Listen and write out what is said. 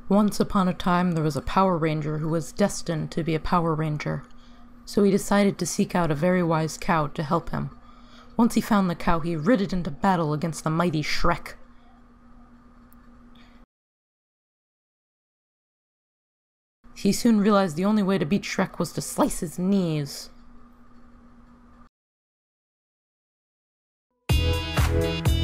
Once upon a time, there was a Power Ranger who was destined to be a Power Ranger. So he decided to seek out a very wise cow to help him. Once he found the cow, he rid it into battle against the mighty Shrek. He soon realized the only way to beat Shrek was to slice his knees.